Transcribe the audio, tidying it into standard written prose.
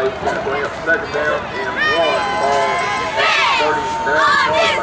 It's going to bring up second down and 1. Ball at the 39.